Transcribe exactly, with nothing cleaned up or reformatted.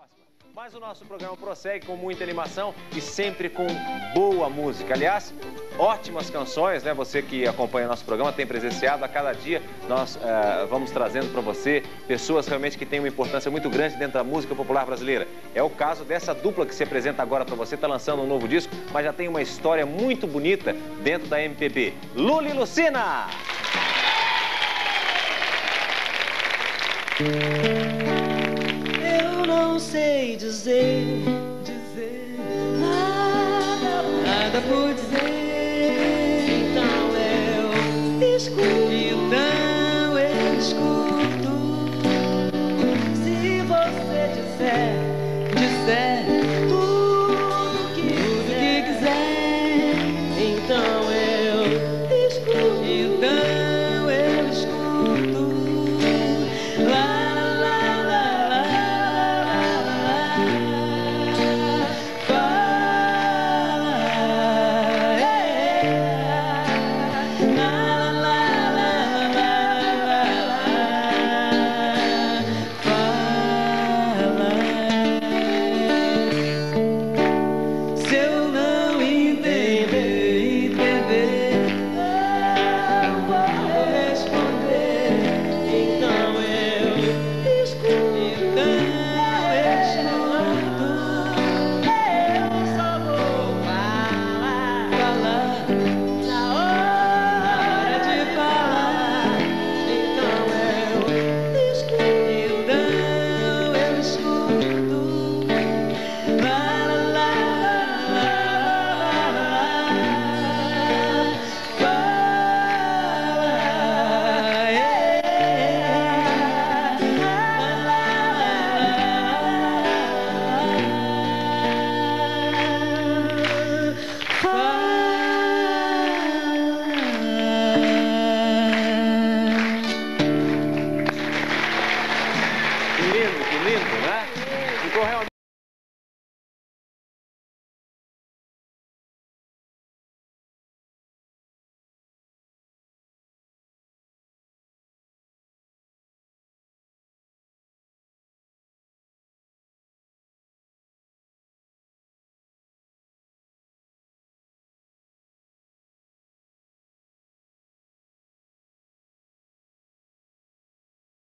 Mas o nosso programa prossegue com muita animação e sempre com boa música. Aliás, ótimas canções, né? Você que acompanha nosso programa tem presenciado. A cada dia nós uh, vamos trazendo para você pessoas realmente que têm uma importância muito grande dentro da música popular brasileira. É o caso dessa dupla que se apresenta agora para você. Está lançando um novo disco, mas já tem uma história muito bonita dentro da M P B. Lula e Lucina! Eu não sei dizer, dizer nada, nada por dizer. Então eu escuto, então eu escuto. Se você disser